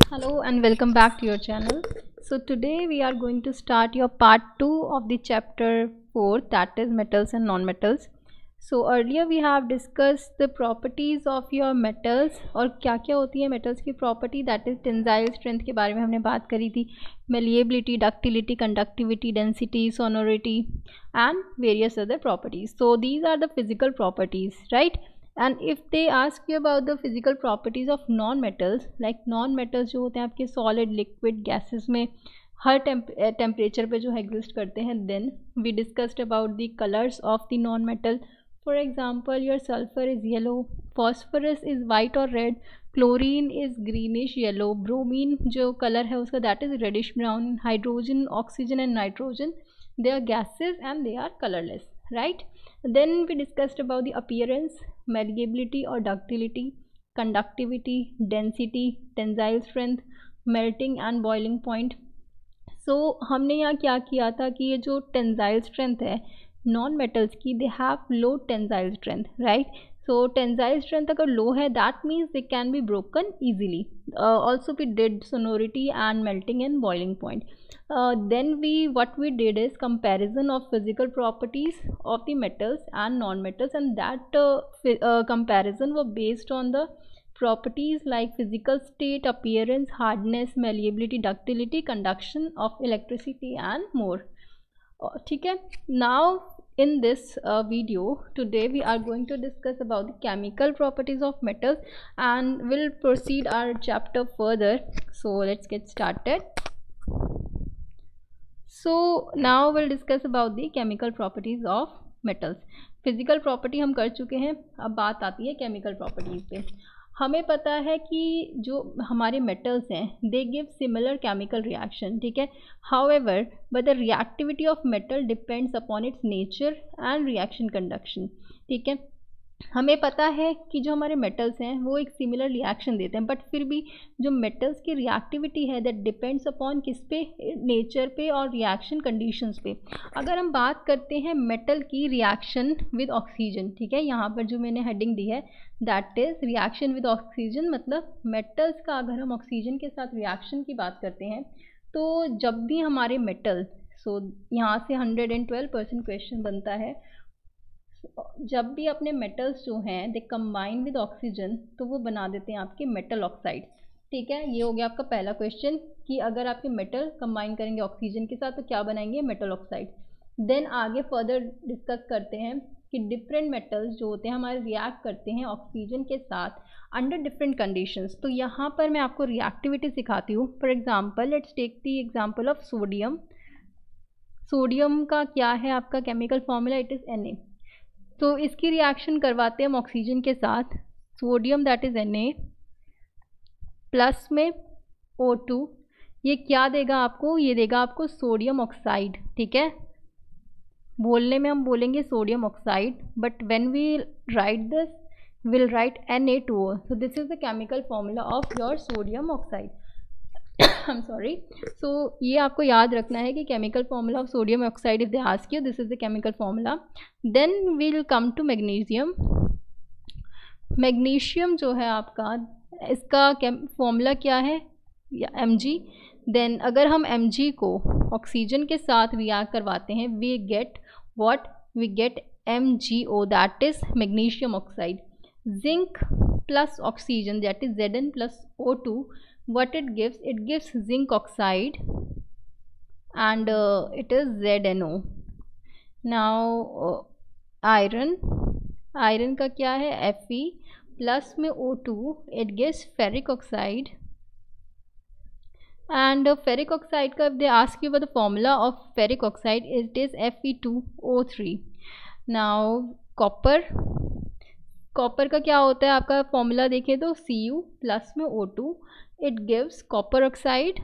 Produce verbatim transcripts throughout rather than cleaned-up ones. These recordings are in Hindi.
Hello and welcome back to your channel. So today we are going to start your part two of the chapter four, that is metals and non-metals. So earlier we have discussed the properties of your metals और क्या क्या होती है metals की property, that is tensile strength के बारे में हमने बात करी थी, malleability, ductility, conductivity, density, sonority and various other properties. So these are the physical properties, right? And if they ask you about the physical properties of non-metals, like non-metals जो होते हैं आपके solid, liquid, gases में हर टेम्परेचर पे जो एग्जिस्ट करते हैं, then we discussed about the colors of the non-metal. For example, your sulfur is yellow, phosphorus is white or red, chlorine is greenish yellow, bromine जो color है उसका that is reddish brown, hydrogen, oxygen and nitrogen they are gases and they are colorless, right? Then we discussed about the appearance, malleability or ductility, conductivity, density, tensile strength, melting and boiling point. So हमने यहाँ क्या किया था कि ये जो tensile strength है नॉन मेटल्स की, they have low tensile strength, right? So tensile strength अगर लो है that means they can be broken easily. Also we did sonority and melting and boiling point. Then we what we did is comparison of physical properties of the metals and non metals and that comparison वो based on the properties like physical state, appearance, hardness, malleability, ductility, conduction of electricity and more. ठीक है. Now in this uh, video today we are going to discuss about the chemical properties of metals and we'll proceed our chapter further. So let's get started. So now we'll discuss about the chemical properties of metals. Physical property हम कर चुके हैं, अब बात आती है chemical properties पे. हमें पता है कि जो हमारे मेटल्स हैं they give similar chemical reaction, ठीक है. However but the reactivity of metal depends upon its nature and reaction conduction, ठीक है. हमें पता है कि जो हमारे मेटल्स हैं वो एक सिमिलर रिएक्शन देते हैं, बट फिर भी जो मेटल्स की रिएक्टिविटी है दैट डिपेंड्स अपॉन किस पे, नेचर पे और रिएक्शन कंडीशंस पे. अगर हम बात करते हैं मेटल की रिएक्शन विद ऑक्सीजन, ठीक है, यहाँ पर जो मैंने हेडिंग दी है that is reaction with oxygen, मतलब मेटल्स का अगर हम ऑक्सीजन के साथ रिएक्शन की बात करते हैं तो जब भी हमारे मेटल, सो यहाँ से hundred and twelve percent question बनता है, जब भी अपने मेटल्स जो हैं दे कंबाइन विद ऑक्सीजन तो वो बना देते हैं आपके मेटल ऑक्साइड, ठीक है. ये हो गया आपका पहला क्वेश्चन कि अगर आपके मेटल कंबाइन करेंगे ऑक्सीजन के साथ तो क्या बनाएंगे, मेटल ऑक्साइड. देन आगे फर्दर डिस्कस करते हैं कि डिफरेंट मेटल्स जो होते हैं हमारे रिएक्ट करते हैं ऑक्सीजन के साथ अंडर डिफरेंट कंडीशंस. तो यहाँ पर मैं आपको रिएक्टिविटी सिखाती हूँ. For example let's take the example of sodium. Sodium का क्या है आपका chemical formula, it is N A. तो इसकी रिएक्शन करवाते हैं हम ऑक्सीजन के साथ, sodium that is N A plus में ओ टू. ये क्या देगा आपको, ये देगा आपको सोडियम ऑक्साइड, ठीक है. बोलने में हम बोलेंगे sodium oxide but when we write this will write N A two O. So this is the chemical formula of your sodium oxide. I am sorry. So ये आपको याद रखना है कि chemical formula of sodium oxide if they ask you, this is the chemical formula. Then we will come to magnesium. Magnesium जो है आपका, इसका फॉर्मूला क्या है, एम जी. देन अगर हम एम जी को ऑक्सीजन के साथ रिएक्ट करवाते हैं we get what, we get M G O that is magnesium oxide. Zinc plus oxygen that is Z N plus O two. What it gives, it gives zinc oxide and uh, it is Z N O. Now uh, iron, iron का क्या है Fe plus में O two, it gives ferric oxide and uh, ferric oxide का if they ask you about the formula of ferric oxide it is F E two O थ्री. Now copper, कॉपर का क्या होता है आपका फॉर्मूला देखें तो सी यू प्लस में O two, it gives copper oxide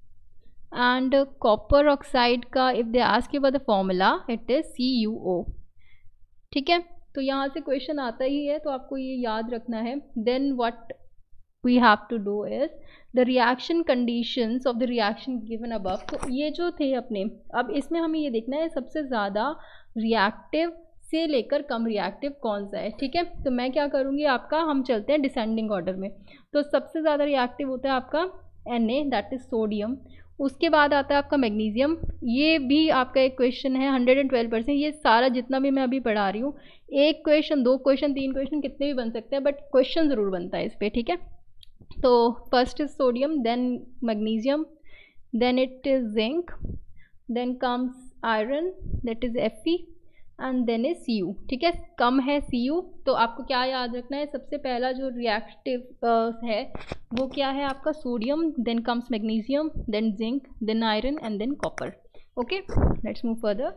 and copper oxide का if they ask you about the formula it is C U O, ठीक है. तो यहाँ से क्वेश्चन आता ही है तो आपको ये याद रखना है. Then what we have to do is the reaction conditions of the reaction given above. तो ये जो थे अपने, अब इसमें हमें ये देखना है सबसे ज़्यादा रिएक्टिव से लेकर कम रिएक्टिव कौन सा है, ठीक है. तो मैं क्या करूँगी आपका, हम चलते हैं डिसेंडिंग ऑर्डर में. तो सबसे ज़्यादा रिएक्टिव होता है आपका N A that is sodium. उसके बाद आता है आपका मैग्नीशियम। ये भी आपका एक क्वेश्चन है हंड्रेड एंड ट्वेल्व परसेंट। ये सारा जितना भी मैं अभी पढ़ा रही हूँ, एक क्वेश्चन, दो क्वेश्चन, तीन क्वेश्चन, कितने भी बन सकते हैं, बट क्वेश्चन ज़रूर बनता है इस पर, ठीक है। तो first is sodium, then magnesium, then it is zinc, then comes iron that is F E, and then is C U, ठीक है। कम है सी यू, तो आपको क्या याद रखना है, सबसे पहला जो रिएक्टिव uh, है वो क्या है आपका sodium, then comes magnesium, then zinc, then iron and then copper. Okay, let's move further.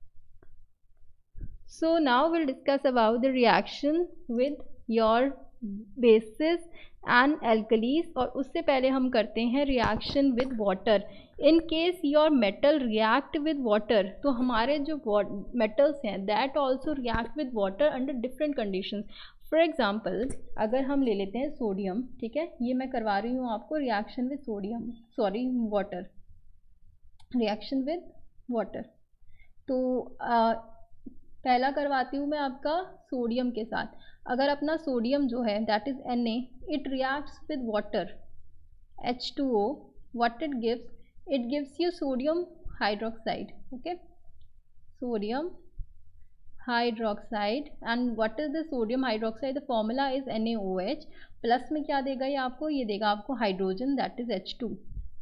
So now will discuss about the reaction with your basis and alkalis, और उससे पहले हम करते हैं reaction with water. In case your metal react with water, तो हमारे जो मेटल्स हैं that also react with water under different conditions. For example अगर हम ले लेते हैं सोडियम, ठीक है, ये मैं करवा रही हूँ आपको reaction with sodium, sorry water, reaction with water. तो आ, पहला करवाती हूँ मैं आपका सोडियम के साथ। अगर अपना सोडियम जो है that is N A, it reacts with water H two O, what it gives, it gives you sodium hydroxide, okay, sodium hydroxide. And what is the sodium hydroxide, the formula is N A O H, plus में क्या देगा ये आपको, ये देगा आपको hydrogen that is H two,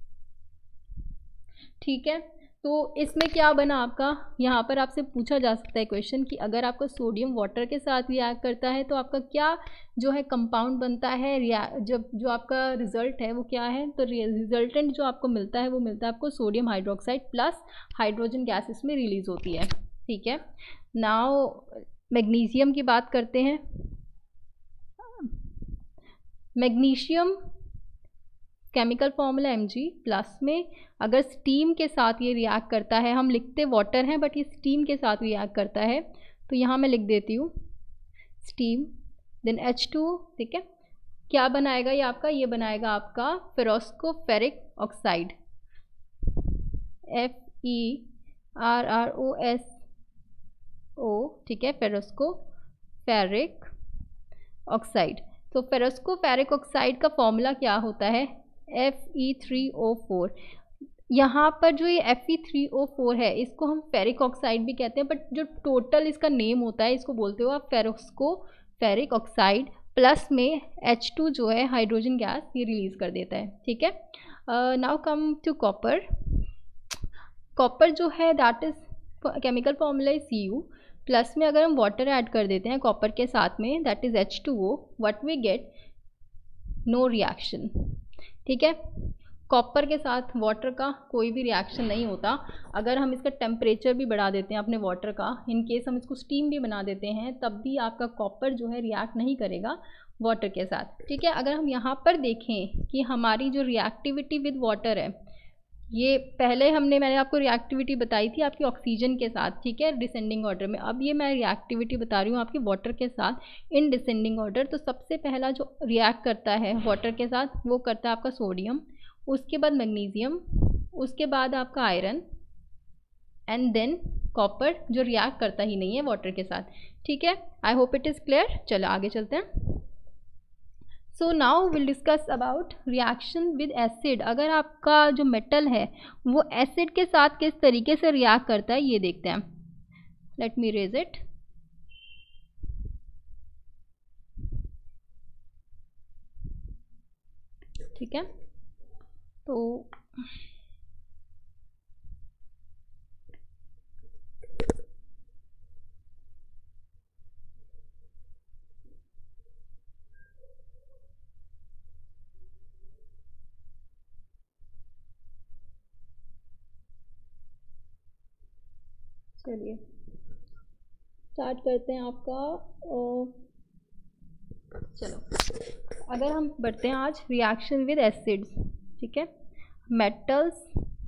ठीक है। तो इसमें क्या बना आपका, यहाँ पर आपसे पूछा जा सकता है क्वेश्चन कि अगर आपका सोडियम वाटर के साथ रिएक्ट करता है तो आपका क्या जो है कंपाउंड बनता है, जब जो आपका रिजल्ट है वो क्या है, तो रिजल्टेंट जो आपको मिलता है वो मिलता है आपको sodium hydroxide plus hydrogen gas इसमें रिलीज होती है, ठीक है। नाउ मैग्नीशियम की बात करते हैं। Magnesium chemical formula M G, plus में अगर स्टीम के साथ ये रिएक्ट करता है, हम लिखते वाटर हैं बट ये स्टीम के साथ रिएक्ट करता है, तो यहाँ मैं लिख देती हूँ steam, then H two O, ठीक है। क्या बनाएगा ये आपका, ये बनाएगा आपका ferrosoferric oxide, F E R R O S O, ठीक है, फेरोस्कोफेरिक ऑक्साइड। तो फेरोस्कोफेरिक ऑक्साइड का फॉर्मूला क्या होता है, F E three O four. यहाँ पर जो ये F E three O four है इसको हम फेरिक ऑक्साइड भी कहते हैं, बट जो टोटल इसका नेम होता है इसको बोलते हो आप फेरोस्कोफेरिक ऑक्साइड, प्लस में एच टू जो है हाइड्रोजन गैस ये रिलीज कर देता है, ठीक है। Now come to copper. Copper जो है that is chemical formula is C U, plus में अगर हम वाटर ऐड कर देते हैं कॉपर के साथ में that is H two O, what we get, no reaction, ठीक है। कॉपर के साथ वाटर का कोई भी रिएक्शन नहीं होता। अगर हम इसका टेम्परेचर भी बढ़ा देते हैं अपने वाटर का, इन केस हम इसको स्टीम भी बना देते हैं, तब भी आपका कॉपर जो है रिएक्ट नहीं करेगा वाटर के साथ, ठीक है। अगर हम यहाँ पर देखें कि हमारी जो रिएक्टिविटी विद वाटर है, ये पहले हमने मैंने आपको रिएक्टिविटी बताई थी आपकी ऑक्सीजन के साथ, ठीक है, डिसेंडिंग ऑर्डर में। अब ये मैं रिएक्टिविटी बता रही हूँ आपकी वाटर के साथ इन डिसेंडिंग ऑर्डर। तो सबसे पहला जो रिएक्ट करता है वाटर के साथ वो करता है आपका सोडियम, उसके बाद मैग्नीशियम, उसके बाद आपका आयरन, एंड देन कॉपर जो रिएक्ट करता ही नहीं है वाटर के साथ, ठीक है। I hope it is clear. चलो आगे चलते हैं। So now will discuss about reaction with acid. अगर आपका जो मेटल है वो एसिड के साथ किस तरीके से रिएक्ट करता है ये देखते हैं। Let me raise it. ठीक है, तो चलिए स्टार्ट करते हैं आपका। ओ, चलो अगर हम बढ़ते हैं आज रिएक्शन विद एसिड्स, ठीक है। मेटल्स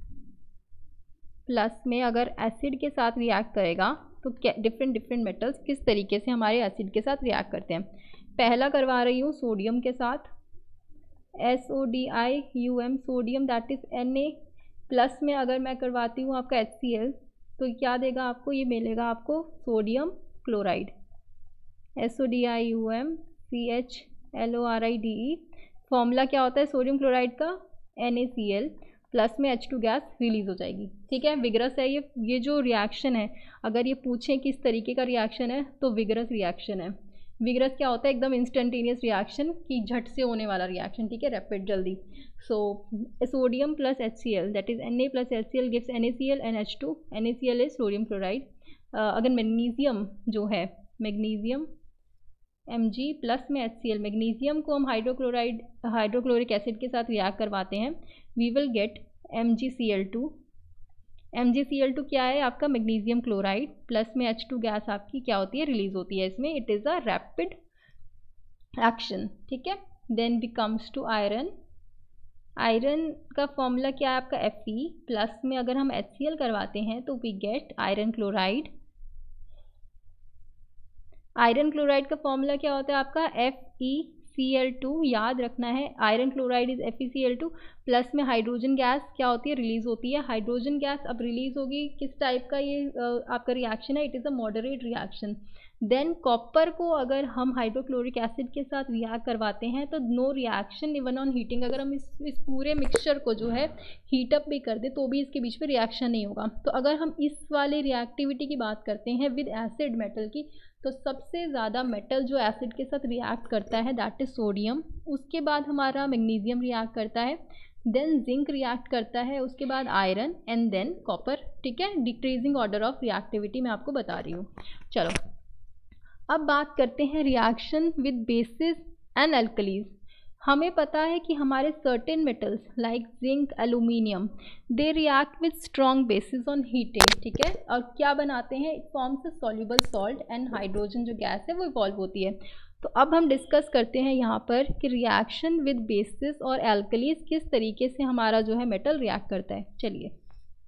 प्लस में अगर एसिड के साथ रिएक्ट करेगा तो क्या डिफरेंट डिफरेंट मेटल्स किस तरीके से हमारे एसिड के साथ रिएक्ट करते हैं। पहला करवा रही हूँ सोडियम के साथ, S O D I U M, sodium that is N A, plus में अगर मैं करवाती हूँ आपका एच सी एल तो क्या देगा आपको, ये मिलेगा आपको sodium chloride, S O D I U M C H L O R I D E. Formula क्या होता है सोडियम क्लोराइड का, N A C L plus में एच टू गैस रिलीज हो जाएगी। ठीक है, विगरस है ये ये जो रिएक्शन है, अगर ये पूछें किस तरीके का रिएक्शन है तो विगरस रिएक्शन है। विगरस क्या होता है, एकदम इंस्टेंटेनियस रिएक्शन की झट से होने वाला रिएक्शन। ठीक है, रैपिड, जल्दी। So sodium plus H C L that is N A plus H C L gives N A C L and H two. N A C L is sodium chloride. अगर मैग्नीशियम जो है, मैग्नीशियम एम जी प्लस में एच सी एल, मैग्नीशियम को हम हाइड्रोक्लोराइड हाइड्रोक्लोरिक एसिड के साथ रिएक्ट करवाते हैं, we will get M G C L two. M G C L two क्या है आपका, मैग्नीशियम क्लोराइड प्लस में एच टू गैस आपकी क्या होती है, रिलीज होती है इसमें। It is a rapid action. ठीक है, then we comes to iron. Iron का फॉर्मूला क्या है आपका, एफ ई प्लस में अगर हम एच सी एल करवाते हैं तो we get iron chloride. Iron chloride का फॉर्मूला क्या होता है आपका, F E C L two. याद रखना है, iron chloride is F E C L two plus में हाइड्रोजन गैस क्या होती है, रिलीज होती है। हाइड्रोजन गैस अब रिलीज होगी, किस टाइप का ये आपका रिएक्शन है, it is a moderate reaction. Then copper को अगर हम हाइड्रोक्लोरिक एसिड के साथ रिएक्ट करवाते हैं तो no reaction even on heating. अगर हम इस इस पूरे मिक्सचर को जो है हीट अप भी कर दे तो भी इसके बीच में रिएक्शन नहीं होगा। तो अगर हम इस वाले रिएक्टिविटी की बात करते हैं विद एसिड मेटल की, तो सबसे ज़्यादा मेटल जो एसिड के साथ रिएक्ट करता है दैट इज सोडियम। उसके बाद हमारा मैग्नीशियम रिएक्ट करता है, देन जिंक रिएक्ट करता है, उसके बाद आयरन एंड देन कॉपर। ठीक है, डिक्रीजिंग ऑर्डर ऑफ रिएक्टिविटी मैं आपको बता रही हूँ। चलो अब बात करते हैं reaction with bases and alkalis. हमें पता है कि हमारे certain metals like zinc, aluminium, they react with strong bases on heating. ठीक है, और क्या बनाते हैं, it forms a soluble salt and hydrogen जो गैस है वो इवॉल्व होती है। तो अब हम डिस्कस करते हैं यहाँ पर कि रिएक्शन विद बेसिस और एल्कलीज किस तरीके से हमारा जो है मेटल रिएक्ट करता है। चलिए,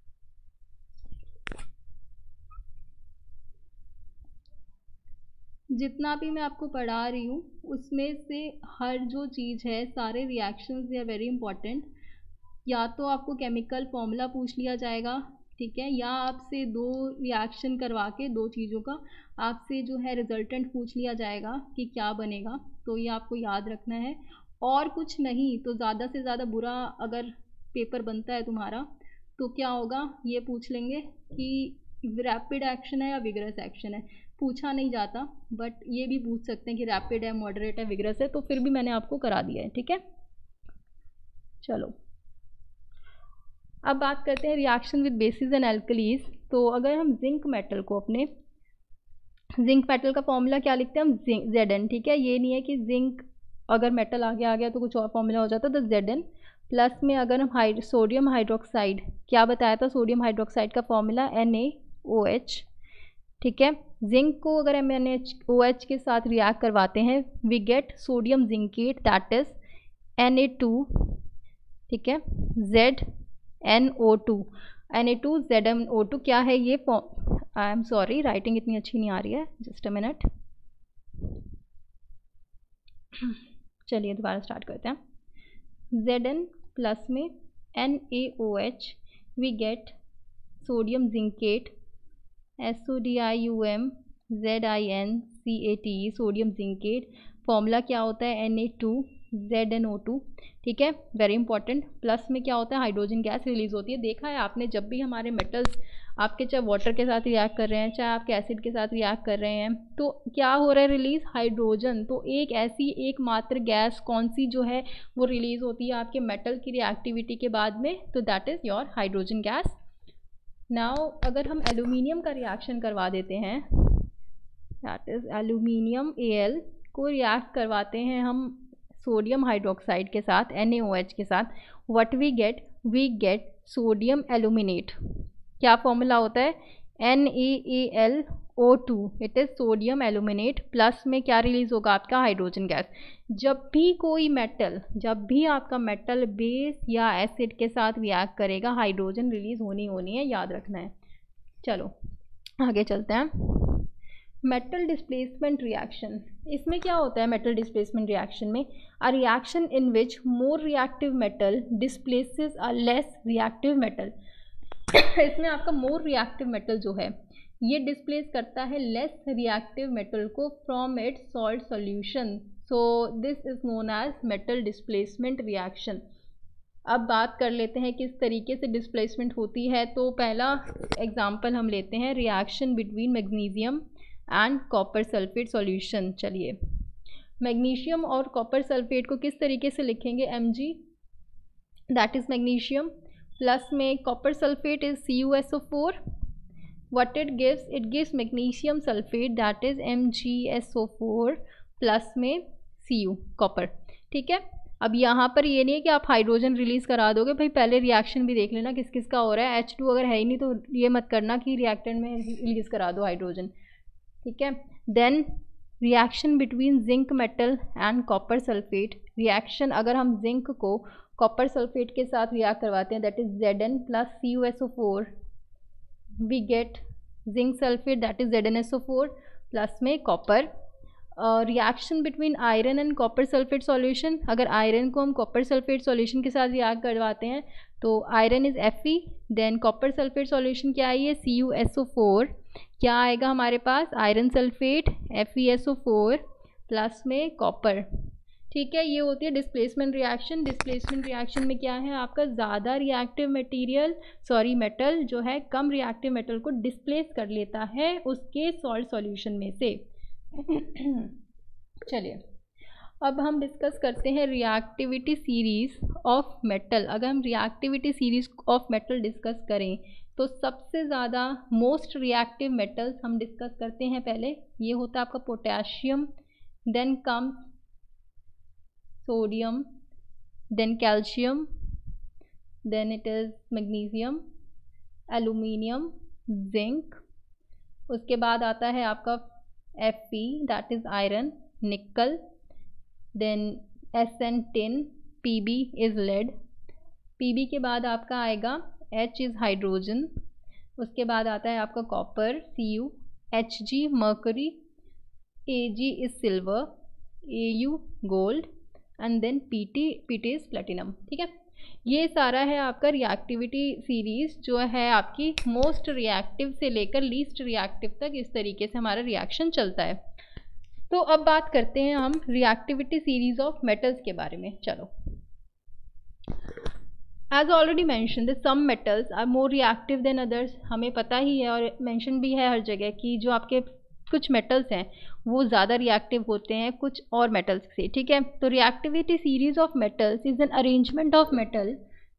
जितना भी मैं आपको पढ़ा रही हूँ उसमें से हर जो चीज़ है, सारे reactions they are very important. या तो आपको केमिकल फॉर्मूला पूछ लिया जाएगा, ठीक है, या आपसे दो रिएक्शन करवा के दो चीज़ों का आपसे जो है रिजल्टेंट पूछ लिया जाएगा कि क्या बनेगा। तो ये आपको याद रखना है, और कुछ नहीं। तो ज़्यादा से ज़्यादा बुरा अगर पेपर बनता है तुम्हारा तो क्या होगा, ये पूछ लेंगे कि रैपिड एक्शन है या विगरस एक्शन है। पूछा नहीं जाता, बट ये भी पूछ सकते हैं कि रैपिड है, मॉडरेट है, विगरस है, तो फिर भी मैंने आपको करा दिया है। ठीक है, चलो अब बात करते हैं reaction with bases and alkalis. तो अगर हम जिंक मेटल को, अपने जिंक मेटल का फॉर्मूला क्या लिखते हैं हम, जिंक जेड एन। ठीक है, ये नहीं है कि जिंक अगर मेटल आगे आ गया तो कुछ और फॉर्मूला हो जाता, तो जेड एन प्लस में अगर हम हाइड सोडियम हाइड्रोक्साइड, क्या बताया था सोडियम हाइड्रोक्साइड का formula, N A O H. ठीक है, जिंक को अगर M N H O H के साथ रिएक्ट करवाते हैं we get sodium zincate that is N A two. ठीक है, Z N O two, N A two Z N O two क्या है ये, आई एम सॉरी राइटिंग इतनी अच्छी नहीं आ रही है, जस्ट अ मिनट। चलिए दोबारा स्टार्ट करते हैं। जेड एन प्लस में N A O H we get sodium zincate, S O D I U M Z I N C A T E, sodium zincate. Formula क्या होता है, N A two Z N O two. ठीक है, वेरी इंपॉर्टेंट। प्लस में क्या होता है, हाइड्रोजन गैस रिलीज होती है। देखा है आपने, जब भी हमारे मेटल्स आपके चाहे वाटर के साथ रिएक्ट कर रहे हैं, चाहे आपके एसिड के साथ रिएक्ट कर रहे हैं, तो क्या हो रहा है, रिलीज हाइड्रोजन। तो एक ऐसी एकमात्र गैस कौन सी जो है वो रिलीज होती है आपके मेटल की रिएक्टिविटी के बाद में, तो that is your hydrogen gas. Now अगर हम एल्यूमिनियम का रिएक्शन करवा देते हैं, that is aluminium A L को रिएक्ट करवाते हैं हम सोडियम हाइड्रोक्साइड के साथ, एन ए ओ एच के साथ, what we get, we get sodium aluminate. क्या फॉर्मूला होता है, N A A L O two, it is sodium aluminate. Plus में क्या रिलीज होगा आपका, हाइड्रोजन गैस। जब भी कोई मेटल, जब भी आपका मेटल बेस या एसिड के साथ रिएक्ट करेगा, हाइड्रोजन रिलीज होनी होनी है, याद रखना है। चलो आगे चलते हैं। मेटल डिस्प्लेसमेंट रिएक्शन, इसमें क्या होता है मेटल डिस्प्लेसमेंट रिएक्शन में, a reaction in which more reactive metal displaces a less reactive metal. इसमें आपका मोर रिएक्टिव मेटल जो है ये डिस्प्लेस करता है लेस रिएक्टिव मेटल को from its salt solution. So this is known as metal displacement reaction. अब बात कर लेते हैं किस तरीके से डिस्प्लेसमेंट होती है। तो पहला एग्जांपल हम लेते हैं, reaction between magnesium and copper sulphate solution. चलिए, मैग्नीशियम और कॉपर सल्फेट को किस तरीके से लिखेंगे, M G that is magnesium, plus में copper sulphate is C U S O four, what it gives, it gives magnesium sulfate that is M G S O four plus में सी यू कॉपर। ठीक है, अब यहाँ पर ये नहीं है कि आप हाइड्रोजन रिलीज करा दोगे, भाई पहले रिएक्शन भी देख लेना किस किस का हो रहा है। एच टू अगर है ही नहीं तो ये मत करना कि रिएक्टेंट में रिलीज करा दो हाइड्रोजन। ठीक है, then reaction between zinc metal and copper sulphate, reaction अगर हम जिंक को कॉपर सल्फेट के साथ रिएक्ट करवाते हैं, that is Z N plus C U S O four, we get zinc sulfate that is Z N S O four plus में copper. Reaction between iron and copper sulphate solution, अगर आयरन को हम कॉपर सल्फेट सॉल्यूशन के साथ रिएक्ट करवाते हैं तो iron is F E, then copper sulphate solution क्या आई है, C U S O four, क्या आएगा हमारे पास, iron sulphate F E S O four plus में कॉपर। ठीक है, ये होती है डिस्प्लेसमेंट रिएक्शन। डिस्प्लेसमेंट रिएक्शन में क्या है आपका, ज़्यादा रिएक्टिव मटेरियल सॉरी मेटल जो है कम रिएक्टिव मेटल को डिस्प्लेस कर लेता है उसके सॉल्ट सॉल्यूशन में से। चलिए, अब हम डिस्कस करते हैं रिएक्टिविटी सीरीज ऑफ मेटल। अगर हम reactivity series of metal discuss करें तो सबसे ज़्यादा मोस्ट रिएक्टिव मेटल्स हम डिस्कस करते हैं। पहले ये होता है आपका potassium, then comes sodium, then calcium, then it is magnesium, aluminium, zinc, उसके बाद आता है आपका F E that is iron, nickel, then S N tin, P B is lead, P B के बाद आपका आएगा एच इज़ हाइड्रोजन, उसके बाद आता है आपका copper C U, H G mercury, A G is silver, A U gold and then P T P T is platinum. ठीक है, ये सारा है आपका रिएक्टिविटी सीरीज जो है आपकी मोस्ट रिएक्टिव से लेकर लीस्ट रिएक्टिव तक, इस तरीके से हमारा रिएक्शन चलता है। तो अब बात करते हैं हम रिएक्टिविटी सीरीज ऑफ मेटल्स के बारे में। चलो, as already mention the some metals are more reactive than others, हमें पता ही है और मैंशन भी है हर जगह कि जो आपके कुछ मेटल्स हैं वो ज़्यादा रिएक्टिव होते हैं कुछ और मेटल्स से। ठीक है, तो reactivity series of metals is an arrangement of metal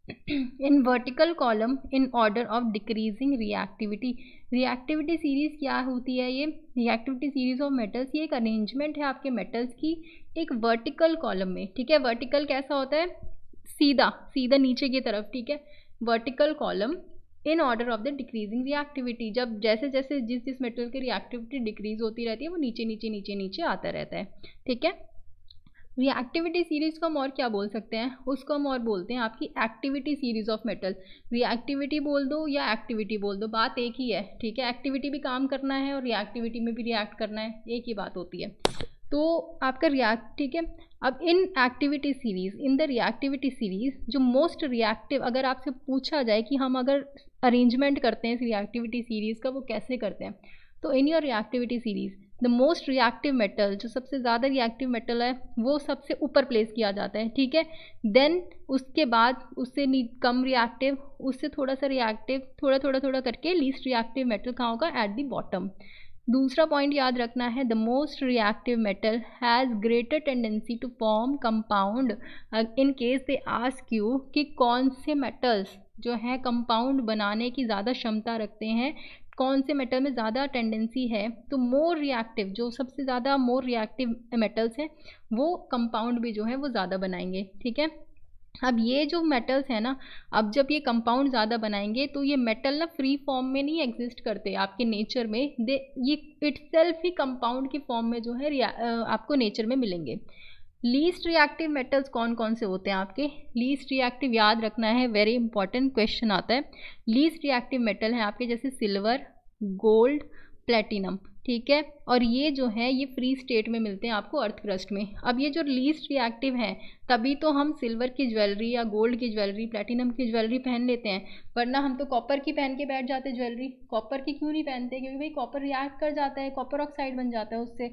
in vertical column in order of decreasing reactivity. Reactivity series क्या होती है, ये रिएक्टिविटी सीरीज ऑफ मेटल्स ये एक अरेंजमेंट है आपके मेटल्स की एक वर्टिकल कॉलम में। ठीक है, वर्टिकल कैसा होता है, सीधा सीधा नीचे की तरफ। ठीक है, vertical column in order of the decreasing reactivity, जब जैसे जैसे जिस जिस मेटल की रिएक्टिविटी डिक्रीज होती रहती है वो नीचे नीचे नीचे नीचे आता रहता है। ठीक है, रिएक्टिविटी सीरीज को हम और क्या बोल सकते हैं, उसको हम और बोलते हैं आपकी activity series of metal. Reactivity बोल दो या एक्टिविटी बोल दो, बात एक ही है। ठीक है, एक्टिविटी भी काम करना है और रिएक्टिविटी में भी रिएक्ट करना है, एक ही बात होती है। तो आपका रिएक्ट, ठीक है, अब in activity series in the reactivity series जो मोस्ट रिएक्टिव, अगर आपसे पूछा जाए कि हम अगर अरेंजमेंट करते हैं इस रिएक्टिविटी सीरीज का वो कैसे करते हैं, तो in your reactivity series the most reactive metal, जो सबसे ज़्यादा रिएक्टिव मेटल है वो सबसे ऊपर प्लेस किया जाता है। ठीक है, देन उसके बाद उससे कम रिएक्टिव, उससे थोड़ा सा रिएक्टिव, थोड़ा थोड़ा थोड़ा करके लीस्ट रिएक्टिव मेटल कहाँ होगा, एट द बॉटम। दूसरा पॉइंट याद रखना है, the most reactive metal has greater tendency to form compound in case they ask you कि कौन से मेटल्स जो है कंपाउंड बनाने की ज़्यादा क्षमता रखते हैं, कौन से मेटल में ज़्यादा टेंडेंसी है, तो मोर रिएक्टिव, जो सबसे ज़्यादा मोर रिएक्टिव मेटल्स हैं वो कंपाउंड भी जो है वो ज़्यादा बनाएंगे। ठीक है, अब ये जो मेटल्स हैं ना, अब जब ये कंपाउंड ज़्यादा बनाएंगे तो ये मेटल ना फ्री फॉर्म में नहीं एग्जिस्ट करते आपके नेचर में, दे ये इटसेल्फ ही कंपाउंड की फॉर्म में जो है आपको नेचर में मिलेंगे। लीस्ट रिएक्टिव मेटल्स कौन कौन से होते हैं आपके, लीस्ट रिएक्टिव याद रखना है, वेरी इंपॉर्टेंट क्वेश्चन आता है। लीस्ट रिएक्टिव मेटल हैं आपके जैसे सिल्वर, गोल्ड, प्लेटिनम। ठीक है, और ये जो है ये फ्री स्टेट में मिलते हैं आपको अर्थ क्रस्ट में। अब ये जो लीस्ट रिएक्टिव हैं तभी तो हम सिल्वर की ज्वेलरी या गोल्ड की ज्वेलरी, प्लेटिनम की ज्वेलरी पहन लेते हैं, वरना हम तो कॉपर की पहन के बैठ जाते हैं ज्वेलरी। कॉपर की क्यों नहीं पहनते, क्योंकि भाई कॉपर रिएक्ट कर जाता है, कॉपर ऑक्साइड बन जाता है उससे।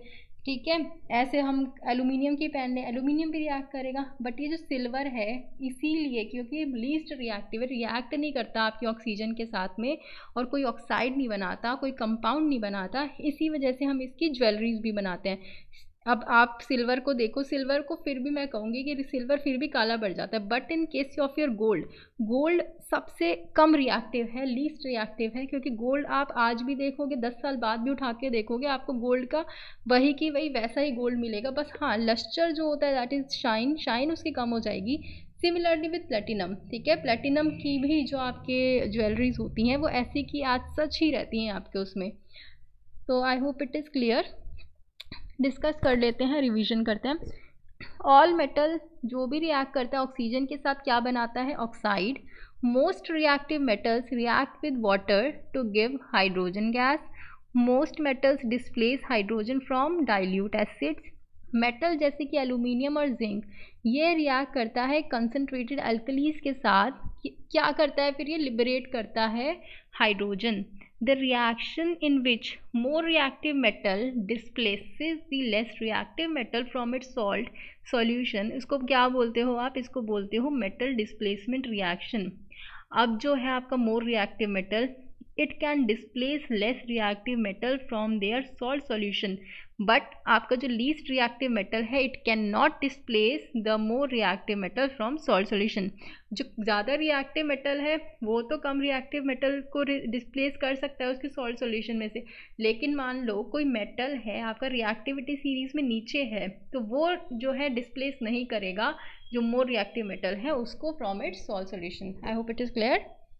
ठीक है। ऐसे हम एल्यूमिनियम की पेन लें, एल्यूमिनियम भी रिएक्ट करेगा, बट ये जो सिल्वर है इसीलिए क्योंकि लीस्ट रिएक्टिव है, रिएक्ट नहीं करता आपके ऑक्सीजन के साथ में और कोई ऑक्साइड नहीं बनाता, कोई कंपाउंड नहीं बनाता, इसी वजह से हम इसकी ज्वेलरीज भी बनाते हैं। अब आप सिल्वर को देखो, सिल्वर को फिर भी मैं कहूँगी कि सिल्वर फिर भी काला पड़ जाता है, but in case of your gold, gold सबसे कम रिएक्टिव है, लीस्ट रिएक्टिव है, क्योंकि गोल्ड आप आज भी देखोगे, दस साल बाद भी उठा के देखोगे, आपको गोल्ड का वही की वही वैसा ही गोल्ड मिलेगा, बस हाँ लस्टर जो होता है दैट इज़ शाइन, शाइन उसकी कम हो जाएगी। सिमिलरली विथ प्लेटिनम, ठीक है, प्लेटिनम की भी जो आपके ज्वेलरीज होती हैं वो ऐसी की आज सच ही रहती हैं आपके उसमें। तो I hope it is clear. Discuss कर लेते हैं, रिवीजन करते हैं। ऑल मेटल जो भी रिएक्ट करता है ऑक्सीजन के साथ क्या बनाता है, oxide. Most reactive metals react with water to give hydrogen gas. Most metals displace hydrogen from dilute acids. Metal जैसे कि एल्यूमिनियम और जिंक ये रिएक्ट करता है कंसनट्रेटेड अल्कलीज के साथ, क्या करता है फिर ये लिबरेट करता है hydrogen. The reaction in which more reactive metal displaces the less reactive metal from its salt solution, इसको क्या बोलते हो आप, इसको बोलते हो metal displacement reaction। अब जो है आपका more reactive metal, it can displace less reactive metal from their salt solution, but आपका जो least reactive metal है it cannot displace the more reactive metal from salt solution। जो ज़्यादा रिएक्टिव मेटल है वो तो कम रिएक्टिव मेटल को डिस्प्लेस कर सकता है उसके सॉल्ट सॉल्यूशन में से, लेकिन मान लो कोई मेटल है आपका रिएक्टिविटी सीरीज में नीचे है तो वो जो है डिस्प्लेस नहीं करेगा जो मोर रिएक्टिव मेटल है उसको from its salt solution. I hope it is clear.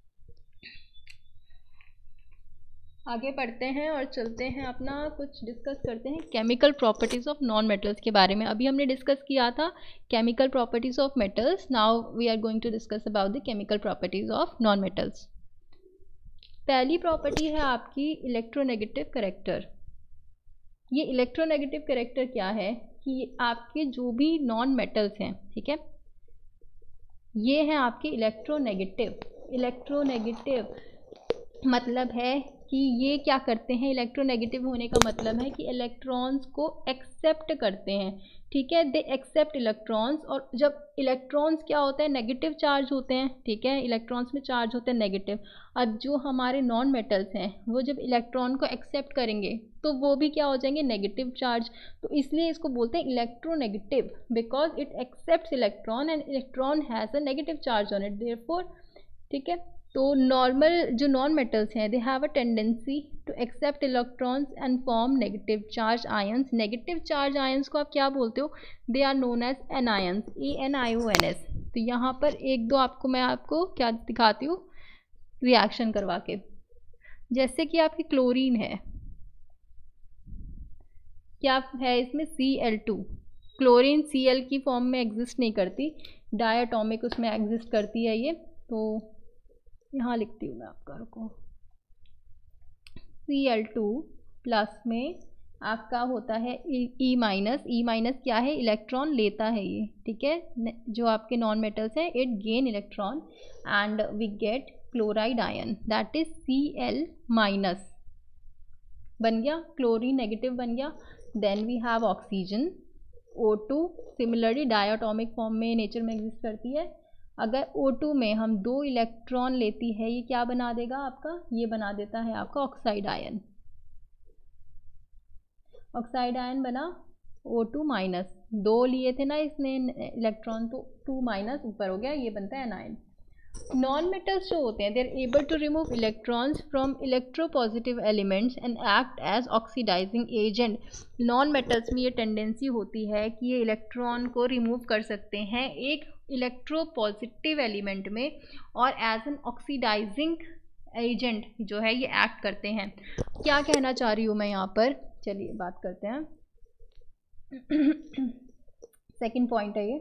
आगे बढ़ते हैं और चलते हैं अपना कुछ डिस्कस करते हैं chemical properties of non metals के बारे में। अभी हमने डिस्कस किया था chemical properties of metals, now we are going to discuss about the chemical properties of non metals. पहली प्रॉपर्टी है आपकी इलेक्ट्रोनेगेटिव कैरेक्टर। ये इलेक्ट्रोनेगेटिव कैरेक्टर क्या है कि आपके जो भी नॉन मेटल्स हैं, ठीक है, ये हैं आपके इलेक्ट्रोनेगेटिव। इलेक्ट्रोनेगेटिव मतलब है कि ये क्या करते हैं, इलेक्ट्रोनेगेटिव होने का मतलब है कि इलेक्ट्रॉन्स को एक्सेप्ट करते हैं, ठीक है, दे एक्सेप्ट इलेक्ट्रॉन्स। और जब इलेक्ट्रॉन्स क्या होता है, नेगेटिव चार्ज होते हैं, ठीक है, इलेक्ट्रॉन्स में चार्ज होते हैं नेगेटिव। अब जो हमारे नॉन मेटल्स हैं वो जब इलेक्ट्रॉन को एक्सेप्ट करेंगे तो वो भी क्या हो जाएंगे, नेगेटिव चार्ज। तो इसलिए इसको बोलते हैं electronegative, because it accepts electron and electron has a negative charge on it, therefore, ठीक है। तो नॉर्मल जो नॉन मेटल्स हैं they have a tendency to accept electrons and form negative charge ions. Negative charge ions को आप क्या बोलते हो, they are known as anions, A N I O N S. तो यहाँ पर एक दो आपको मैं आपको क्या दिखाती हूँ रिएक्शन करवा के, जैसे कि आपकी क्लोरीन है, क्या है इसमें C L two. Chlorine C L की फॉर्म में एग्जिस्ट नहीं करती, डायटोमिक उसमें एग्जिस्ट करती है ये। तो यहाँ लिखती हूँ मैं आपका, रुको, सी एल टू प्लस में आपका होता है ई माइनस। ई माइनस क्या है, इलेक्ट्रॉन लेता है ये, ठीक है, जो आपके नॉन मेटल्स हैं it gain electron and we get chloride ion that is C L minus, बन गया, क्लोरीन नेगेटिव बन गया। Then we have oxygen O two, similarly diatomic form में नेचर में एग्जिस्ट करती है। अगर ओ टू में हम दो इलेक्ट्रॉन लेती है ये क्या बना देगा आपका, ये बना देता है आपका ऑक्साइड आयन। ऑक्साइड आयन बना ओ टू माइनस, दो लिए थे ना इसने इलेक्ट्रॉन तो टू माइनस ऊपर हो गया, ये बनता है एनायन। नॉन मेटल्स जो होते हैं they are able to remove electrons from electropositive elements and act as oxidising agent. Non metals में ये टेंडेंसी होती है कि ये इलेक्ट्रॉन को रिमूव कर सकते हैं एक इलेक्ट्रोपॉजिटिव एलिमेंट में और एज एन ऑक्सीडाइजिंग एजेंट जो है ये एक्ट करते हैं। क्या कहना चाह रही हूँ मैं यहाँ पर, चलिए बात करते हैं। सेकंड पॉइंट है ये,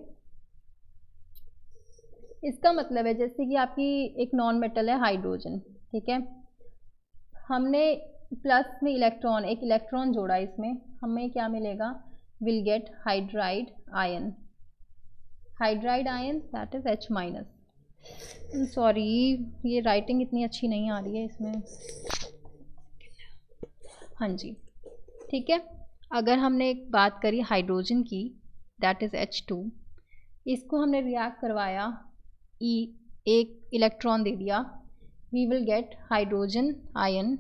इसका मतलब है जैसे कि आपकी एक नॉन मेटल है हाइड्रोजन, ठीक है, हमने प्लस में इलेक्ट्रॉन, एक इलेक्ट्रॉन जोड़ा इसमें, हमें क्या मिलेगा, will get hydride ion. Hydride ion that is H minus. Sorry ये राइटिंग इतनी अच्छी नहीं आ रही है इसमें, हाँ जी, ठीक है। अगर हमने एक बात करी हाइड्रोजन की, दैट इज़ एच टू, इसको हमने रिएक्ट करवाया, ई एक इलेक्ट्रॉन दे दिया, we will get hydrogen ion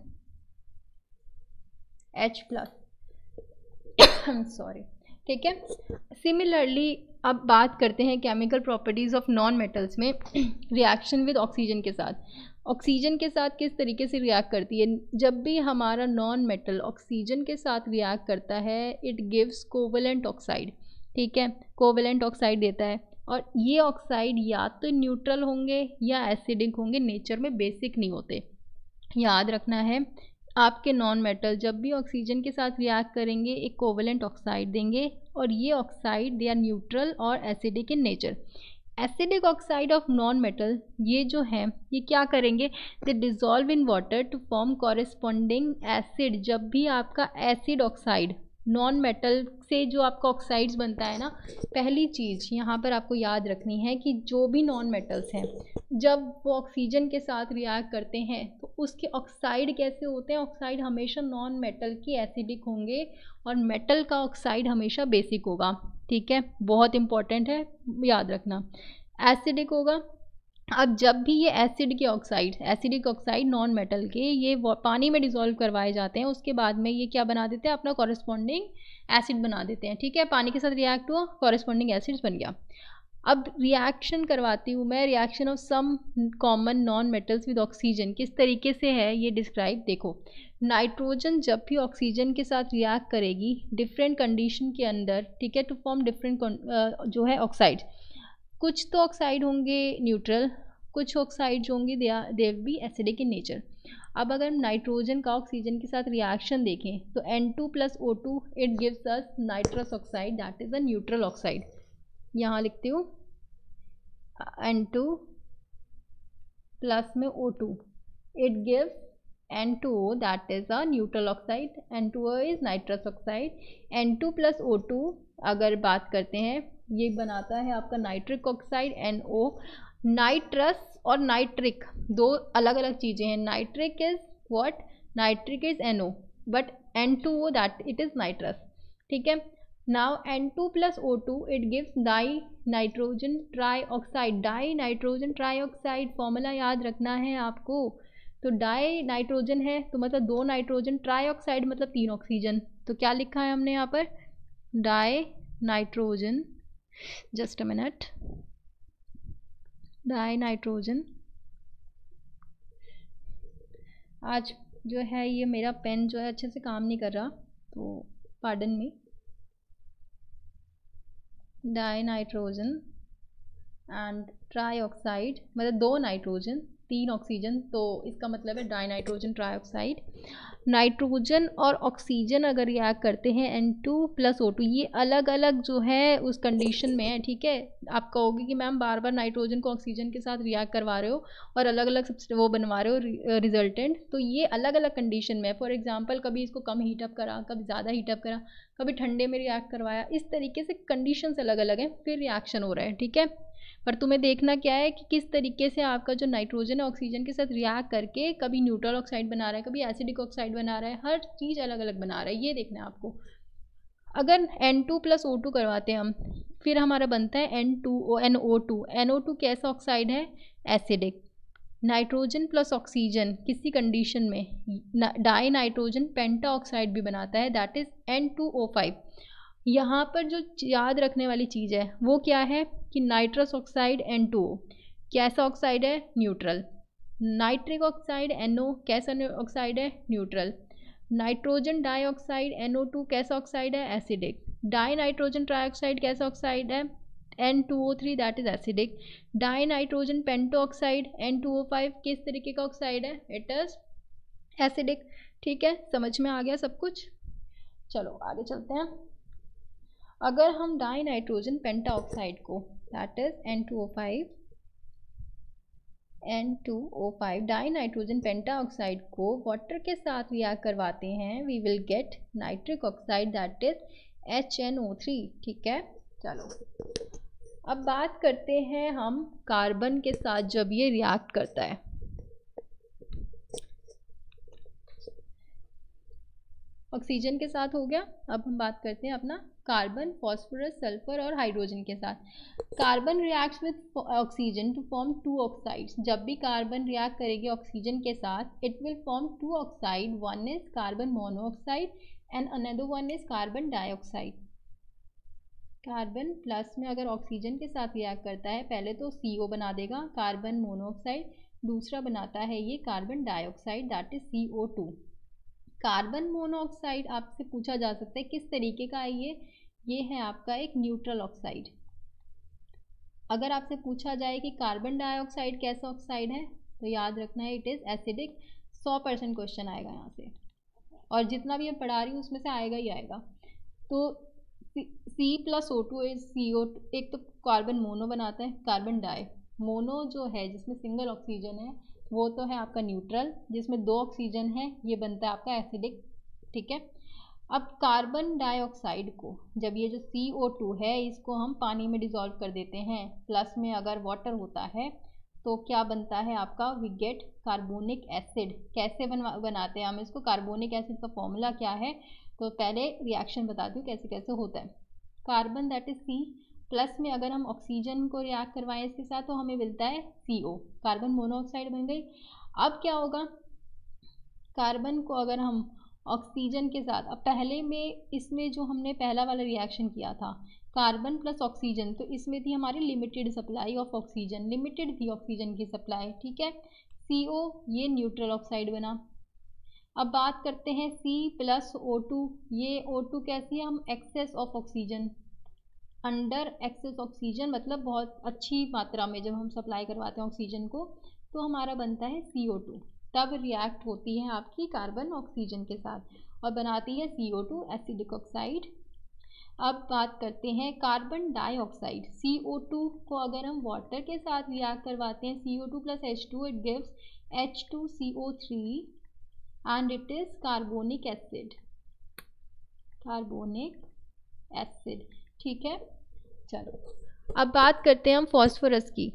H plus, sorry, ठीक है। सिमिलरली अब बात करते हैं chemical properties of non metals में रिएक्शन विद ऑक्सीजन के साथ। ऑक्सीजन के साथ किस तरीके से रिएक्ट करती है? जब भी हमारा नॉन मेटल ऑक्सीजन के साथ रिएक्ट करता है, इट गिव्स कोवेलेंट ऑक्साइड, ठीक है, कोवेलेंट ऑक्साइड देता है। और ये ऑक्साइड या तो न्यूट्रल होंगे या एसिडिक होंगे, नेचर में बेसिक नहीं होते। याद रखना है, आपके नॉन मेटल जब भी ऑक्सीजन के साथ रिएक्ट करेंगे एक कोवेलेंट ऑक्साइड देंगे, और ये ऑक्साइड दे आर न्यूट्रल और acidic in nature. Acidic oxide of non metal ये जो है ये क्या करेंगे, they dissolve in water to form corresponding acid. जब भी आपका एसिड ऑक्साइड नॉन मेटल से जो आपका ऑक्साइड्स बनता है ना, पहली चीज़ यहाँ पर आपको याद रखनी है कि जो भी नॉन मेटल्स हैं जब वो ऑक्सीजन के साथ रिएक्ट करते हैं तो उसके ऑक्साइड कैसे होते हैं, ऑक्साइड हमेशा नॉन मेटल की एसिडिक होंगे और मेटल का ऑक्साइड हमेशा बेसिक होगा, ठीक है, बहुत इंपॉर्टेंट है, याद रखना, एसिडिक होगा। अब जब भी ये एसिड के oxide, acidic oxide non metal के, ये पानी में डिसॉल्व करवाए जाते हैं, उसके बाद में ये क्या बना देते हैं, अपना कॉरेस्पॉन्डिंग एसिड बना देते हैं, ठीक है, पानी के साथ रिएक्ट हुआ, कॉरेस्पॉन्डिंग एसिड्स बन गया। अब रिएक्शन करवाती हूँ मैं, reaction of some common non metals with oxygen, किस तरीके से है ये डिस्क्राइब, देखो, नाइट्रोजन जब भी ऑक्सीजन के साथ रिएक्ट करेगी डिफरेंट कंडीशन के अंदर, ठीक है, टू फॉर्म डिफरेंट जो है ऑक्साइड, कुछ तो ऑक्साइड होंगे न्यूट्रल, कुछ ऑक्साइड जो होंगे they are they be acidic in nature. अब अगर नाइट्रोजन का ऑक्सीजन के साथ रिएक्शन देखें तो N two plus O two it gives us nitrous oxide, that is a neutral oxide. यहाँ लिखती हूँ एन टू प्लस में O two, it gives N two O, that is a neutral oxide, N two O is nitrous oxide. N two plus O two अगर बात करते हैं ये बनाता है आपका nitric oxide, N O. Nitrous और नाइट्रिक दो अलग अलग चीज़ें हैं, nitric is what, nitric is N O, but N two O that it is nitrous, ठीक है। Now N two plus O two it gives di nitrogen tri oxide, di nitrogen tri oxide formula याद रखना है आपको। तो डाई नाइट्रोजन है तो मतलब दो नाइट्रोजन, ट्राई ऑक्साइड मतलब तीन ऑक्सीजन, तो क्या लिखा है हमने यहाँ पर, di nitrogen, just a minute, di nitrogen. आज जो है ये मेरा पेन जो है अच्छे से काम नहीं कर रहा, तो pardon me, di nitrogen and tri oxide मतलब दो नाइट्रोजन तीन ऑक्सीजन, तो इसका मतलब है di nitrogen tri oxide. Nitrogen और ऑक्सीजन अगर रिएक्ट करते हैं N two plus O two, ये अलग अलग जो है उस कंडीशन में है, ठीक है। आप कहोगे कि मैम बार बार नाइट्रोजन को ऑक्सीजन के साथ रिएक्ट करवा रहे हो और अलग अलग वो बनवा रहे हो रिजल्टेंट, तो ये अलग अलग कंडीशन में है। फॉर एग्जाम्पल कभी इसको कम हीटअप करा, कभी ज़्यादा हीटअप करा, कभी ठंडे में रिएक्ट करवाया, इस तरीके से कंडीशन अलग अलग हैं, फिर रिएक्शन हो रहा है, ठीक है। पर तुम्हें देखना क्या है कि किस तरीके से आपका जो नाइट्रोजन है ऑक्सीजन के साथ रिएक्ट करके कभी न्यूट्रल ऑक्साइड बना रहा है, कभी एसिडिक ऑक्साइड बना रहा है, हर चीज़ अलग अलग बना रहा है, ये देखना है आपको। अगर N two plus O two करवाते हैं हम, फिर हमारा बनता है N two O N O two. N O two कैसा ऑक्साइड है, एसिडिक। नाइट्रोजन प्लस ऑक्सीजन किसी कंडीशन में डाई नाइट्रोजन पेंटा ऑक्साइड भी बनाता है, that is N two O five. यहाँ पर जो याद रखने वाली चीज़ है वो क्या है कि nitrous oxide N two O कैसा ऑक्साइड है, neutral. Nitric oxide N O कैसा ऑक्साइड है, neutral. Nitrogen dioxide N O two कैसा ऑक्साइड है, एसिडिक। डाई नाइट्रोजन ट्राइऑक्साइड कैसा ऑक्साइड है, N two O three that is acidic. Di nitrogen penta oxide N two O five किस तरीके का ऑक्साइड है, इट इज एसिडिक। ठीक है, समझ में आ गया सब कुछ। चलो आगे चलते हैं। अगर हम डाई नाइट्रोजन पेंटा ऑक्साइड को that is N two O five N two O five di nitrogen penta oxide को वाटर के साथ रिएक्ट करवाते हैं, we will get nitric oxide that is H N O three. ठीक है, चलो अब बात करते हैं हम कार्बन के साथ जब ये रिएक्ट करता है। ऑक्सीजन के साथ हो गया। अब हम बात करते हैं अपना कार्बन, फॉस्फोरस, सल्फर और हाइड्रोजन के साथ। Carbon reacts with oxygen to form two oxides. जब भी कार्बन रिएक्ट करेगी ऑक्सीजन के साथ, it will form two oxide, one is carbon monoxide and another one is carbon dioxide. Carbon plus में अगर ऑक्सीजन के साथ रिएक्ट करता है, पहले तो सी ओ बना देगा, कार्बन मोनोऑक्साइड, दूसरा बनाता है ये carbon dioxide, that is C O two. Carbon monoxide आपसे पूछा जा सकता है किस तरीके का है ये ये है आपका एक न्यूट्रल ऑक्साइड। अगर आपसे पूछा जाए कि कार्बन डाइऑक्साइड कैसा ऑक्साइड है, तो याद रखना है इट इज़ एसिडिक। सौ परसेंट क्वेश्चन आएगा यहाँ से, और जितना भी मैं पढ़ा रही हूँ उसमें से आएगा ही आएगा। तो C plus O two is C O two. एक तो कार्बन मोनो बनाता है, कार्बन डाई। मोनो जो है जिसमें सिंगल ऑक्सीजन है वो तो है आपका न्यूट्रल, जिसमें दो ऑक्सीजन है ये बनता है आपका एसिडिक, ठीक है। अब कार्बन डाइऑक्साइड को जब ये जो सी ओ टू है इसको हम पानी में डिसॉल्व कर देते हैं, प्लस में अगर वाटर होता है तो क्या बनता है आपका, वी गेट कार्बोनिक एसिड। कैसे बनवा बनाते हैं हम इसको, कार्बोनिक एसिड का फॉर्मूला क्या है, तो पहले रिएक्शन बताती हूँ कैसे कैसे होता है। Carbon that is C, plus में अगर हम ऑक्सीजन को रिएक्ट करवाएं इसके साथ तो हमें मिलता है सी ओ, कार्बन मोनोऑक्साइड बन गई। अब क्या होगा, कार्बन को अगर हम ऑक्सीजन के साथ, अब पहले में इसमें जो हमने पहला वाला रिएक्शन किया था कार्बन प्लस ऑक्सीजन, तो इसमें थी हमारी limited supply of oxygen, limited थी ऑक्सीजन की सप्लाई, ठीक है। सी ओ ये न्यूट्रल ऑक्साइड बना। अब बात करते हैं C प्लस ओ टू, ये ओ टू कैसी है, हम excess of oxygen, under excess oxygen मतलब बहुत अच्छी मात्रा में जब हम सप्लाई करवाते हैं ऑक्सीजन को तो हमारा बनता है सी ओ टू। तब रिएक्ट होती है आपकी कार्बन ऑक्सीजन के साथ और बनाती है C O two acidic oxide. अब बात करते हैं carbon dioxide, C O two को अगर हम वाटर के साथ रिएक्ट करवाते हैं C O two plus H two, it gives H two C O three and it is carbonic acid, carbonic acid, ठीक है। चलो अब बात करते हैं हम फॉस्फोरस की,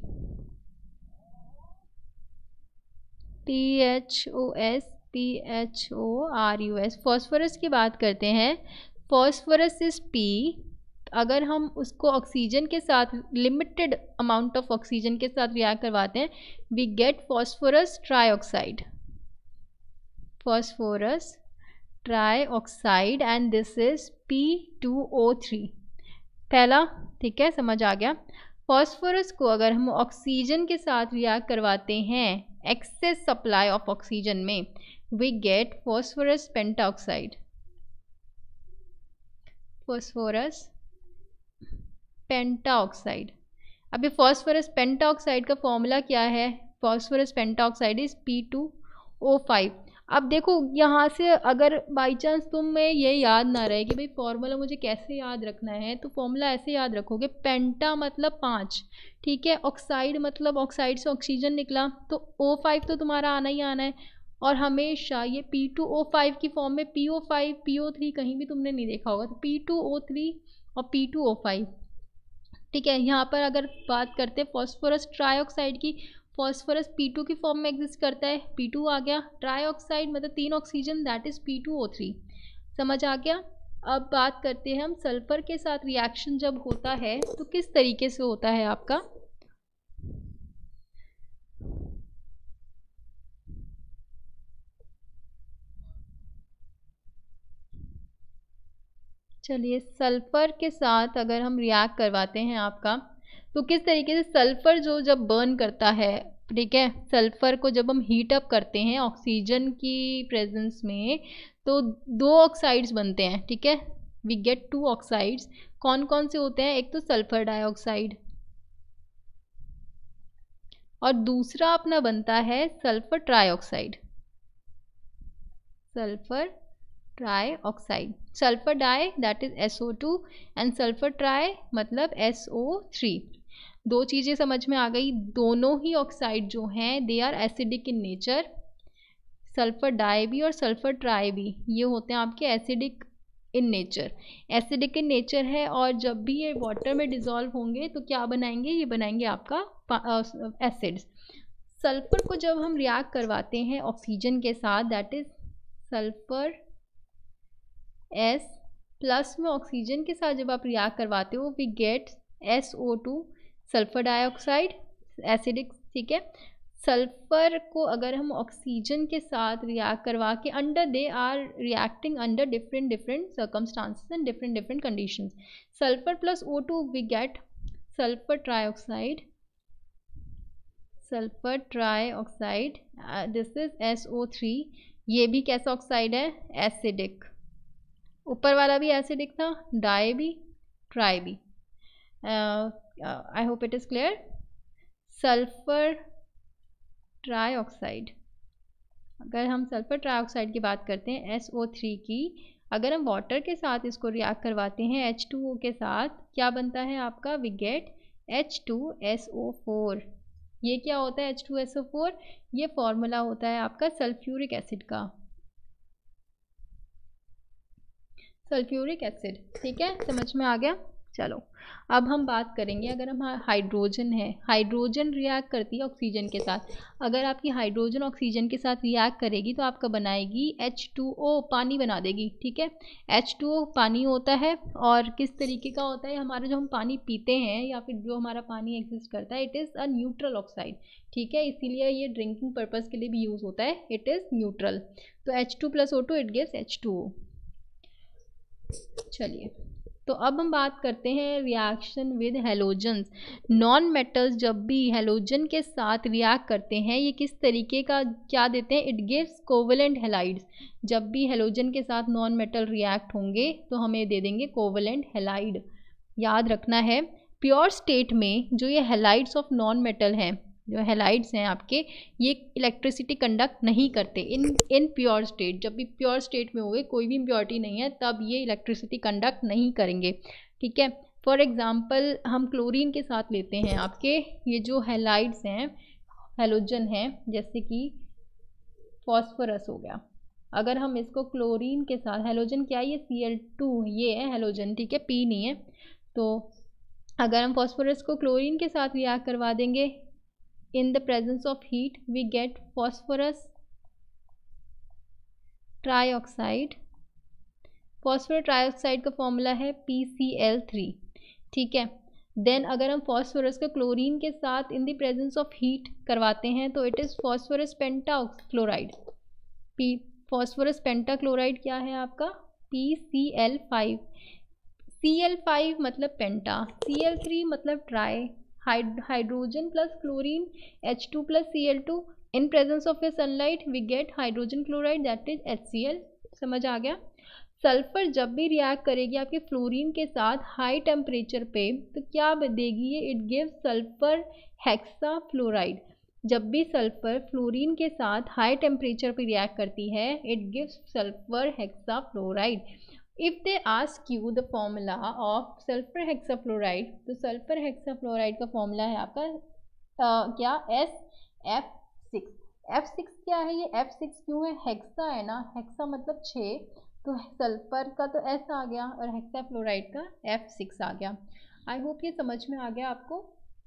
P H O S P H O R U S, phosphorus की बात करते हैं। फॉस्फोरस इज पी, अगर हम उसको ऑक्सीजन के साथ लिमिटेड अमाउंट ऑफ ऑक्सीजन के साथ रिएक्ट करवाते हैं, we get phosphorus trioxide, phosphorus trioxide and this is P two O three, पहला, ठीक है, समझ आ गया। फॉस्फोरस को अगर हम ऑक्सीजन के साथ रिएक्ट करवाते हैं एक्सेस सप्लाई ऑफ ऑक्सीजन में, we get phosphorus pentaoxide, phosphorus pentaoxide. अब ये फॉस्फोरस पेंटाऑक्साइड का फॉर्मूला क्या है, phosphorus pentaoxide is P two O five. अब देखो यहाँ से अगर बाई चांस तुम्हें ये याद ना रहे कि भाई फॉर्मूला मुझे कैसे याद रखना है, तो फॉर्मूला ऐसे याद रखोगे, पेंटा मतलब पाँच, ठीक है, ऑक्साइड मतलब ऑक्साइड से ऑक्सीजन निकला तो ओ फाइव तो तुम्हारा आना ही आना है, और हमेशा ये पी टू ओ फाइव की फॉर्म में P O five P O three कहीं भी तुमने नहीं देखा होगा, तो पी टू ओ थ्री और पी टू ओ फाइव, ठीक है। यहाँ पर अगर बात करते हैं फॉस्फोरस ट्राइऑक्साइड की, फॉस्फोरस पी टू की फॉर्म में एग्जिस्ट करता है, पी टू आ गया, ट्राइऑक्साइड मतलब तीन oxygen, that is P two O three, समझ आ गया। अब बात करते हैं हम सल्फर के साथ रिएक्शन जब होता है तो किस तरीके से होता है आपका, चलिए सल्फर के साथ अगर हम रिएक्ट करवाते हैं आपका तो किस तरीके से सल्फर जो जब बर्न करता है, ठीक है, सल्फर को जब हम हीट अप करते हैं ऑक्सीजन की प्रेजेंस में तो दो ऑक्साइड्स बनते हैं, ठीक है, वी गेट टू ऑक्साइड्स। कौन कौन से होते हैं, एक तो सल्फर डाइऑक्साइड और दूसरा अपना बनता है sulphur trioxide, sulphur trioxide, sulphur di that is S O two and sulphur tri मतलब एस ओ थ्री। दो चीज़ें समझ में आ गई, दोनों ही ऑक्साइड जो हैं they are acidic in nature, sulphur di भी और सल्फर ट्राई भी ये होते हैं आपके acidic in nature, acidic in nature है, और जब भी ये वाटर में डिज़ोल्व होंगे तो क्या बनाएंगे, ये बनाएंगे आपका एसिड्स। सल्फर को जब हम रिएक्ट करवाते हैं ऑक्सीजन के साथ that is sulphur S plus में ऑक्सीजन के साथ जब आप रिएक्ट करवाते हो we get S O two sulphur dioxide acidic, ठीक है। सल्फर को अगर हम ऑक्सीजन के साथ रिएक्ट करवा के under they are reacting under different different circumstances and different different conditions. Sulphur plus O two we get sulphur trioxide, sulphur trioxide, this is S O three. ये भी कैसा ऑक्साइड है? एसिडिक। ऊपर वाला भी एसिडिक था, डाई भी ट्राई भी। I hope it is clear. Sulphur trioxide, अगर हम सल्फर ट्राइऑक्साइड की बात करते हैं एस ओ थ्री की, अगर हम वाटर के साथ इसको रिएक्ट करवाते हैं एच टू ओ के साथ, क्या बनता है आपका? We get H two S O four. ये क्या होता है H two S O four? ये फॉर्मूला होता है आपका सल्फ्यूरिक एसिड का, सल्फ्यूरिक एसिड, ठीक है। समझ में आ गया? चलो अब हम बात करेंगे, अगर हम हाइड्रोजन है, हाइड्रोजन रिएक्ट करती है ऑक्सीजन के साथ। अगर आपकी हाइड्रोजन ऑक्सीजन के साथ रिएक्ट करेगी तो आपका बनाएगी एच टू ओ, पानी बना देगी, ठीक है। एच टू ओ पानी होता है, और किस तरीके का होता है? हमारा जो हम पानी पीते हैं या फिर जो हमारा पानी एग्जिस्ट करता है, it is a neutral oxide, ठीक है। इसीलिए ये ड्रिंकिंग पर्पज़ के लिए भी यूज़ होता है, इट इज़ न्यूट्रल। तो H two plus O two it gives H two O. चलिए तो अब हम बात करते हैं reaction with halogens. Non metals जब भी हेलोजन के साथ रिएक्ट करते हैं, ये किस तरीके का क्या देते हैं? It gives covalent halides. जब भी हेलोजन के साथ नॉन मेटल रिएक्ट होंगे तो हमें दे देंगे कोवेलेंट हैलाइड। याद रखना है, प्योर स्टेट में जो ये हैलाइड्स ऑफ नॉन मेटल हैं, जो हैलाइड्स हैं आपके, ये इलेक्ट्रिसिटी कंडक्ट नहीं करते इन इन प्योर स्टेट। जब भी प्योर स्टेट में होंगे, कोई भी इम्प्योरिटी नहीं है, तब ये इलेक्ट्रिसिटी कंडक्ट नहीं करेंगे, ठीक है। फॉर एग्जांपल हम क्लोरीन के साथ लेते हैं आपके, ये जो हैलाइड्स हैं, हेलोजन हैं, जैसे कि फॉस्फोरस हो गया। अगर हम इसको क्लोरीन के साथ, हेलोजन क्या है? ये सी एल टू, ये है हेलोजन, ठीक है, पी नहीं है। तो अगर हम फॉस्फोरस को क्लोरीन के साथ रिएक्ट करवा देंगे, in the presence of heat we get phosphorus trioxide। phosphorus trioxide का फॉर्मूला है पी सी एल थ्री, ठीक है। देन अगर हम फॉस्फोरस का क्लोरीन के साथ in the presence of heat करवाते हैं तो it is phosphorus pentachloride. P phosphorus pentachloride क्या है आपका? P C L five. C L five मतलब पेंटा, सी एल थ्री मतलब tri, hydrogen plus chlorine H two plus C L two, in presence of a sunlight we get hydrogen chloride that is H C L. समझ आ गया? सल्फर जब भी रिएक्ट करेगी आपके फ्लोरीन के साथ हाई टेम्परेचर पे, तो क्या देगी ये? It gives sulphur hexa fluoride. जब भी सल्फर फ्लोरीन के साथ हाई टेम्परेचर पे रिएक्ट करती है, it gives sulphur hexa fluoride. If they ask you the formula of sulfur hexafluoride, तो sulfur hexafluoride का फॉर्मूला है आपका आ, क्या? S F six. F six क्या है? ये एफ सिक्स क्यों है? हेक्सा है ना, हेक्सा मतलब छः, तो सल्फर का तो एस आ गया और हेक्साफ्लोराइड का एफ सिक्स आ गया। आई होप ये समझ में आ गया आपको।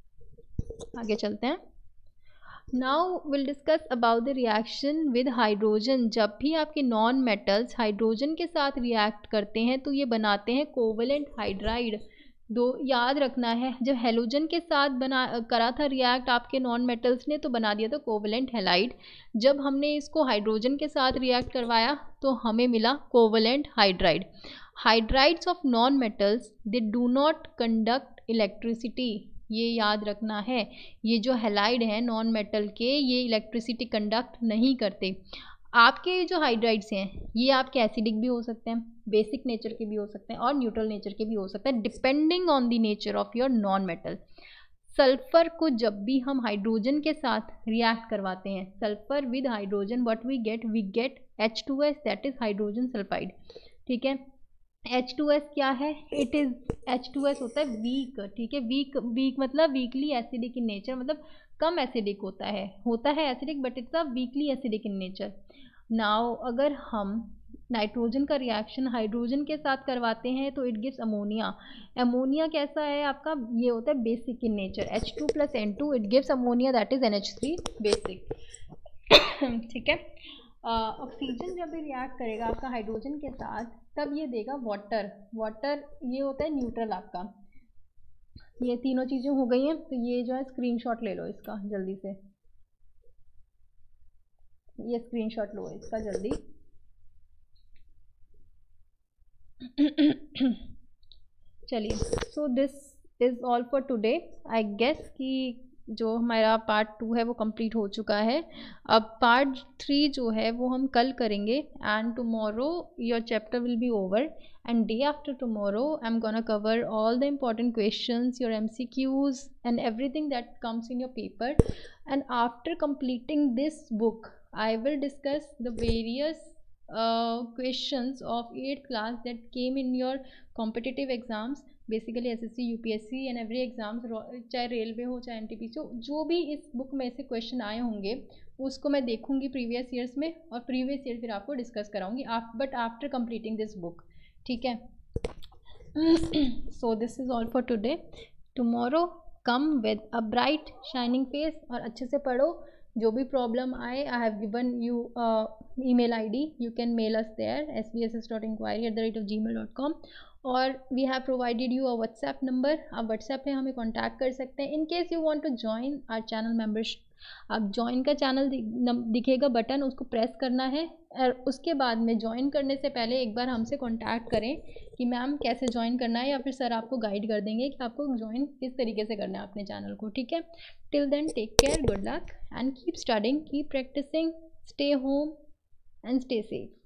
आगे चलते हैं। Now will discuss about the reaction with hydrogen. जब भी आपके नॉन मेटल्स हाइड्रोजन के साथ रिएक्ट करते हैं तो ये बनाते हैं कोवेलेंट हाइड्राइड। दो याद रखना है, जब हेलोजन के साथ बना करा था रिएक्ट आपके नॉन मेटल्स ने, तो बना दिया था कोवेलेंट हैलाइड। जब हमने इसको हाइड्रोजन के साथ रिएक्ट करवाया तो हमें मिला covalent hydride. Hydrides of non metals they do not conduct electricity. ये याद रखना है, ये जो हैलाइड हैं नॉन मेटल के, ये इलेक्ट्रिसिटी कंडक्ट नहीं करते। आपके जो हाइड्राइड्स हैं ये आपके एसिडिक भी हो सकते हैं, बेसिक नेचर के भी हो सकते हैं और न्यूट्रल नेचर के भी हो सकते हैं, depending on the nature of your non metal. Sulphur को जब भी हम हाइड्रोजन के साथ रिएक्ट करवाते हैं, sulphur with hydrogen, what we get? We get H two S, that is hydrogen sulphide, ठीक है। एच टू एस क्या है? It is H two S होता है वीक, ठीक है। वीक वीक मतलब वीकली एसिडिक इन नेचर, मतलब कम एसिडिक होता है, होता है acidic but it's a weakly acidic in nature. Now अगर हम नाइट्रोजन का रिएक्शन हाइड्रोजन के साथ करवाते हैं तो इट गिव्स अमोनिया। अमोनिया कैसा है आपका? ये होता है basic in nature, H two plus N two, it gives ammonia that is N H three basic, ठीक है। ऑक्सीजन जब भी रिएक्ट करेगा आपका हाइड्रोजन के साथ, तब ये देगा वाटर। वाटर ये होता है न्यूट्रल आपका। ये तीनों चीज़ें हो गई हैं, तो ये जो है स्क्रीनशॉट ले लो इसका जल्दी से, ये स्क्रीनशॉट लो इसका जल्दी। चलिए, so this is all for today. I guess कि जो हमारा पार्ट टू है वो कंप्लीट हो चुका है। अब पार्ट थ्री जो है वो हम कल करेंगे, and tomorrow your chapter will be over, and day after tomorrow I'm gonna cover all the important questions, your M C Qs and everything that comes in your paper. And after completing this book I will discuss the various uh, questions of eighth class that came in your competitive exams, basically S S C, U P S C and every exams, चाहे रेलवे हो चाहे एन टी पी सी हो, जो भी इस बुक में से क्वेश्चन आए होंगे उसको मैं देखूंगी प्रीवियस ईयर्स में, और प्रीवियस ईयर फिर आपको डिस्कस कराऊंगी, आप but after completing this book. ठीक है, so this is all for today. Tomorrow come with a bright shining face, और अच्छे से पढ़ो। जो भी प्रॉब्लम आए, I have given you email ID, you can mail us there S B S S dot enquiry at the rate of Gmail dot com, और we have provided you a WhatsApp number. आप व्हाट्सएप पे हमें कॉन्टैक्ट कर सकते हैं in case you want to join our channel membership. आप ज्वाइन का चैनल दिखेगा बटन, उसको प्रेस करना है, और उसके बाद में ज्वाइन करने से पहले एक बार हमसे कांटेक्ट करें कि मैम कैसे ज्वाइन करना है, या फिर सर आपको गाइड कर देंगे कि आपको ज्वाइन किस तरीके से करना है अपने चैनल को। ठीक है, till then take care, good luck and keep studying, keep practising, stay home and stay safe.